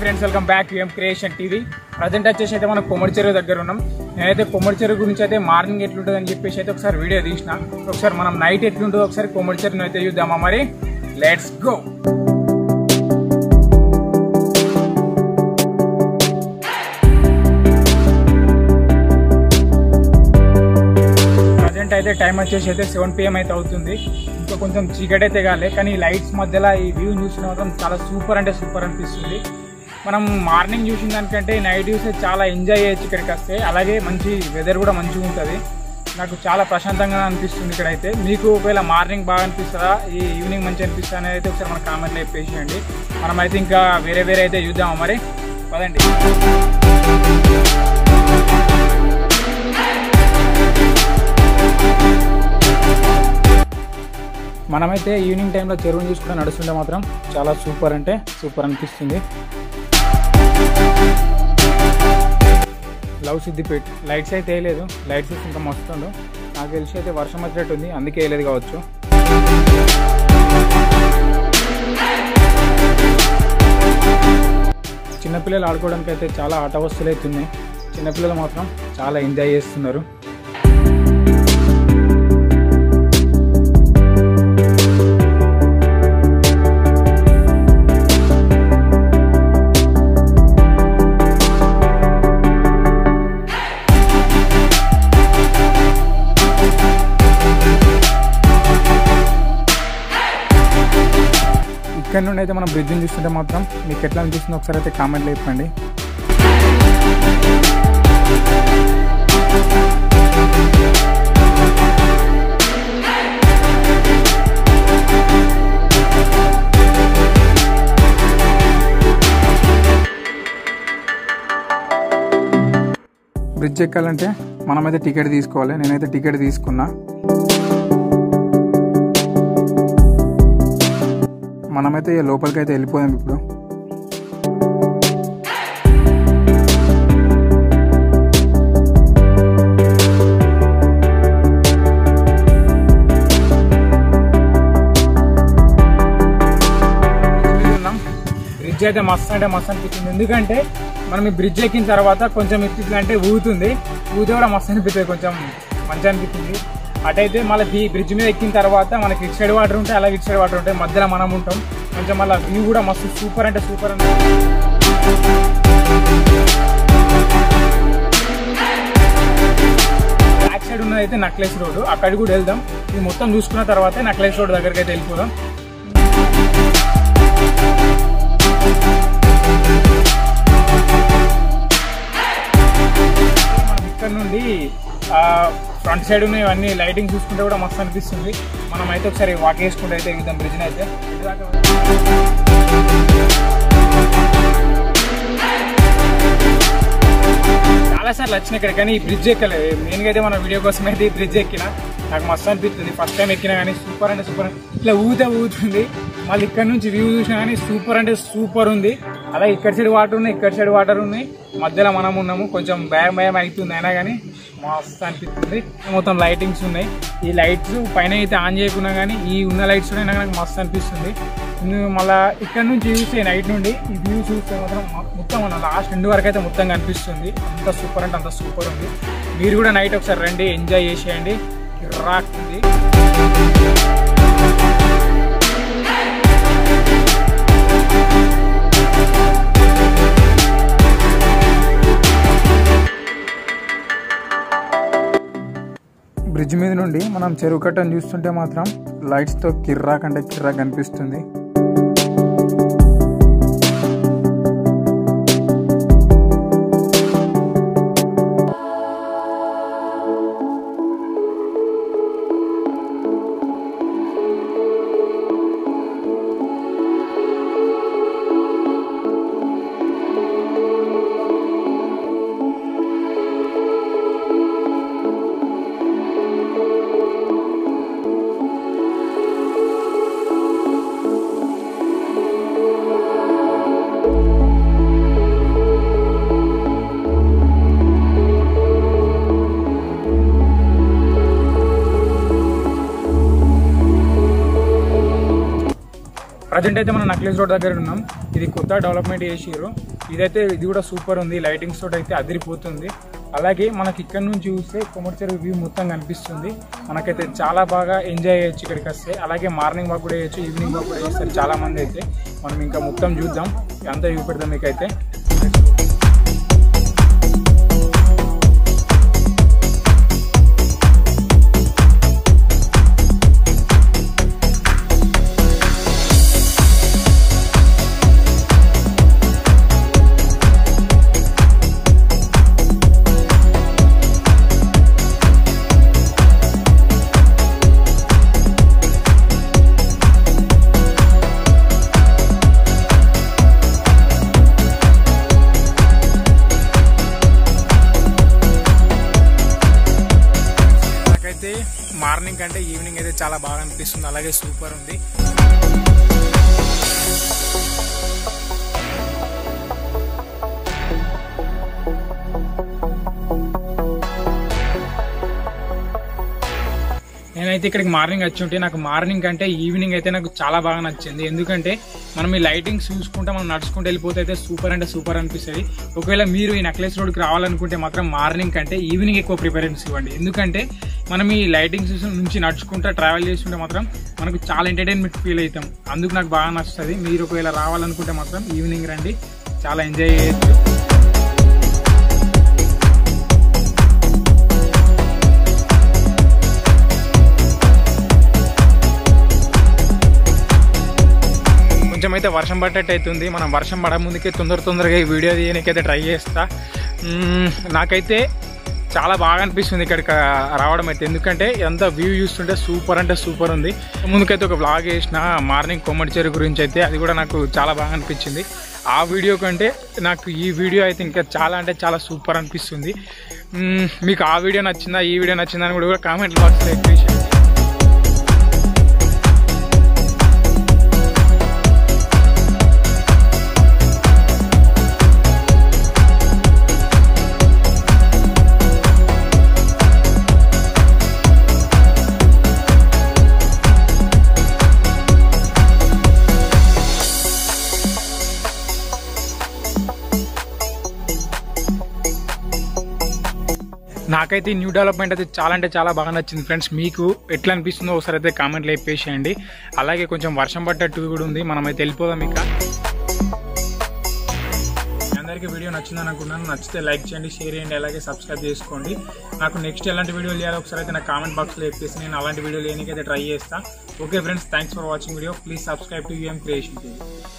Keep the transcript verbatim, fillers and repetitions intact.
Friends, welcome back UM creation TV. Present వచ్చేసి అయితే మనం కొమ్మడి చెరువు దగ్గర ఉన్నాం. నేనైతే కొమ్మడి చెరువు గురించి అయితే మార్నింగ్ ఎట్లుంటుంది అని చెప్పేసి అయితే ఒకసారి వీడియో తీసిన. ఒకసారి మనం నైట్ ఎట్లుంటుందో ఒకసారి కొమ్మడి చెరువుని అయితే చూద్దామా. మరి లెట్స్ గో. ప్రజెంట్ అయితే టైం వచ్చేసి అయితే సెవెన్ పిఎం అయితే అవుతుంది. ఇంకా కొంచెం చీకటి అయితే కాలే, కానీ లైట్స్ మధ్యలో ఈ వ్యూ చూసిన మాత్రం చాలా సూపర్ అంటే సూపర్ అనిపిస్తుంది. మనం మార్నింగ్ చూసిన దానికంటే నైట్ చూస్తే చాలా ఎంజాయ్ చేయొచ్చు ఇక్కడికి వస్తే. అలాగే మంచి వెదర్ కూడా మంచిగా ఉంటుంది. నాకు చాలా ప్రశాంతంగా అనిపిస్తుంది ఇక్కడైతే. మీకు ఒకవేళ మార్నింగ్ బాగా అనిపిస్తుందా, ఈ ఈవినింగ్ మంచిగా అనిపిస్తుందా అనేది అయితే ఒకసారి మన కామెంట్లో చెప్పేసేయండి. మనమైతే ఇంకా వేరే వేరే అయితే చూద్దాము. మరి పదండి. మనమైతే ఈవినింగ్ టైంలో చెరువుని చూసుకుంటే నడుస్తుంటే మాత్రం చాలా సూపర్ అంటే సూపర్ అనిపిస్తుంది. లవ్ సిద్దిపేట లైట్స్ అయితే వేయలేదు. లైట్స్ వేసి ఇంకా మస్తుండు. నాకు తెలిసి అయితే వర్షం వచ్చేటట్టు ఉంది, అందుకే వేయలేదు కావచ్చు. చిన్నపిల్లలు ఆడుకోవడానికి అయితే చాలా ఆట వస్తువులు అయితే ఉన్నాయి. చిన్నపిల్లలు మాత్రం చాలా ఎంజాయ్ చేస్తున్నారు. ఇక్కడ నుండి అయితే మనం బ్రిడ్జ్ని చూస్తుంటే మాత్రం మీకు ఎట్లా అనిపిస్తుందో ఒకసారి అయితే కామెంట్లో చెప్పండి. బ్రిడ్జ్ ఎక్కాలంటే మనమైతే టికెట్ తీసుకోవాలి. నేనైతే టికెట్ తీసుకున్నా. మనమైతే లోపలికి అయితే వెళ్ళిపోయాం. ఇప్పుడు బ్రిడ్జ్ అయితే మస్తు అంటే మస్తు అనిపించింది. ఎందుకంటే మనం ఈ బ్రిడ్జ్ ఎక్కిన తర్వాత కొంచెం ఎత్తి అంటే ఊగుతుంది. ఊగితే కూడా మస్తు అనిపిస్తుంది, కొంచెం మంచిగా అనిపిస్తుంది. అటైతే మళ్ళీ ఈ బ్రిడ్జ్ మీద ఎక్కిన తర్వాత మనకి ఇటు సైడ్ వాటర్ ఉంటాయి, అలాగే ఇటు సైడ్ వాటర్ ఉంటాయి. మధ్యలో మనం ఉంటాం. కొంచెం మళ్ళీ వ్యూ కూడా మస్తు సూపర్ అంటే సూపర్ అంటే. బ్యాక్ సైడ్ ఉన్నది అయితే నక్లెస్ రోడ్, అక్కడికి కూడా వెళ్దాం. ఇది మొత్తం చూసుకున్న తర్వాత నక్లెస్ రోడ్ దగ్గరికి అయితే వెళ్ళిపోదాం. మనం ఇక్కడ నుండి ఫ్రంట్ సైడ్ ఉన్న ఇవన్నీ లైటింగ్ చూసుకుంటే కూడా మస్తు అనిపిస్తుంది. మనం అయితే ఒకసారి వాక్ వేసుకుంటే అయితే ఎగుదాం బ్రిడ్జ్ని అయితే. చాలా సార్లు వచ్చిన ఇక్కడ, కానీ ఈ బ్రిడ్జ్ ఎక్కలేదు. మెయిన్గా అయితే మన వీడియో కోసం అయితే ఈ బ్రిడ్జ్ ఎక్కిన. నాకు మస్తు అనిపిస్తుంది. ఫస్ట్ టైం ఎక్కినా కానీ సూపర్ అంటే సూపర్. ఇట్లా ఊగితే ఊగుతుంది. మళ్ళీ ఇక్కడ నుంచి వ్యూ చూసినా కానీ సూపర్ అంటే సూపర్ ఉంది. అలాగే ఇక్కడ సైడ్ వాటర్ ఉన్నాయి, ఇక్కడ సైడ్ వాటర్ ఉన్నాయి. మధ్యలో మనం ఉన్నాము. కొంచెం భయం భయం అవుతుంది, అయినా కానీ మస్తు అనిపిస్తుంది. మొత్తం లైటింగ్స్ ఉన్నాయి. ఈ లైట్స్ పైన అయితే ఆన్ చేయకున్నా కానీ ఈ ఉన్న లైట్స్ అయినా నాకు మస్తు అనిపిస్తుంది. మళ్ళీ ఇక్కడ నుంచి చూస్తే నైట్ నుండి ఈ వ్యూ చూస్తే మాత్రం మొత్తం మన లాస్ట్ ఎండ్ వరకు అయితే మొత్తం కనిపిస్తుంది. అంత సూపర్ అంటే అంత సూపర్ ఉంది. మీరు కూడా నైట్ ఒకసారి రండి, ఎంజాయ్ చేసేయండి. రాకుంది. బ్రిడ్జ్ మీద నుండి మనం చెరువు కట్టను చూస్తుంటే మాత్రం లైట్స్తో కిర్రాక్ అంటే కిర్రాక్ అనిపిస్తుంది. ప్రజెంట్ అయితే మనం నక్లెస్ రోడ్ దగ్గర ఉన్నాం. ఇది కొత్త డెవలప్మెంట్ చేసిర్రు. ఇదైతే ఇది కూడా సూపర్ ఉంది, లైటింగ్స్ తోటి అయితే అదిరిపోతుంది. అలాగే మనకి ఇక్కడ నుంచి చూస్తే కొమర్చెరువు వ్యూ మొత్తం కనిపిస్తుంది. మనకైతే చాలా బాగా ఎంజాయ్ చేయొచ్చు ఇక్కడికి వస్తే. అలాగే మార్నింగ్ వాక్ కూడా చేయొచ్చు, ఈవినింగ్ వాక్ కూడా చేస్తారు చాలా మంది అయితే. మనం ఇంకా మొత్తం చూద్దాం, అంతా చూపెడదాం మీకైతే. మార్నింగ్ కంటే ఈవినింగ్ అయితే చాలా బాగా అనిపిస్తుంది, అలాగే సూపర్ ఉంది. నేనైతే ఇక్కడికి మార్నింగ్ వచ్చి ఉంటే నాకు మార్నింగ్ కంటే ఈవినింగ్ అయితే నాకు చాలా బాగా నచ్చింది. ఎందుకంటే మనం ఈ లైటింగ్స్ చూసుకుంటే మనం నడుచుకుంటూ వెళ్ళిపోతే అయితే సూపర్ అంటే సూపర్ అనిపిస్తుంది. ఒకవేళ మీరు ఈ నెక్లెస్ రోడ్కి రావాలనుకుంటే మాత్రం మార్నింగ్ కంటే ఈవినింగ్ ఎక్కువ ప్రిఫరెన్స్ ఇవ్వండి. ఎందుకంటే మనం ఈ లైటింగ్స్ నుంచి నడుచుకుంటూ ట్రావెల్ చేస్తుంటే మాత్రం మనకు చాలా ఎంటర్టైన్మెంట్ ఫీల్ అవుతాం. అందుకు నాకు బాగా నచ్చుతుంది. మీరు ఒకవేళ రావాలనుకుంటే మాత్రం ఈవినింగ్ రండి, చాలా ఎంజాయ్ చేయొచ్చు. కొంచెం అయితే వర్షం పడ్డట్టు అవుతుంది. మనం వర్షం పడ ముందుకే తొందర తొందరగా ఈ వీడియో తీయడానికైతే ట్రై చేస్తా. నాకైతే చాలా బాగా అనిపిస్తుంది ఇక్కడికి రావడం అయితే. ఎందుకంటే ఎంత వ్యూ చూస్తుంటే సూపర్ అంటే సూపర్ ఉంది. ముందుకైతే ఒక వ్లాగ్ చేసిన మార్నింగ్ కొమర్చెరువు గురించి అయితే, అది కూడా నాకు చాలా బాగా అనిపించింది. ఆ వీడియో కంటే నాకు ఈ వీడియో అయితే ఇంకా చాలా అంటే చాలా సూపర్ అనిపిస్తుంది. మీకు ఆ వీడియో నచ్చిందా, ఈ వీడియో నచ్చిందా అని కూడా కామెంట్ బాక్స్లో ఎక్స్ప్రెస్ చేయండి. నాకైతే న్యూ డెవలప్మెంట్ అయితే చాలా అంటే చాలా బాగా నచ్చింది ఫ్రెండ్స్. మీకు ఎట్లా అనిపిస్తుందో ఒకసారి అయితే కామెంట్లో చెప్పేసేయండి. అలాగే కొంచెం వర్షం పడ్డట్టు కూడా ఉంది, మనమైతే వెళ్ళిపోదాం. ఇక అందరికీ వీడియో నచ్చిందని అనుకున్నాను. నచ్చితే లైక్ చేయండి, షేర్ చేయండి, అలాగే సబ్స్క్రైబ్ చేసుకోండి. నాకు నెక్స్ట్ ఎలాంటి వీడియోలు చేయాలో ఒకసారి అయితే నా కామెంట్ బాక్స్లో చెప్పేసి నేను అలాంటి వీడియోలు చేయడానికి అయితే ట్రై చేస్తాను. Okay friends, thanks for watching video. Please subscribe to UM creation TV.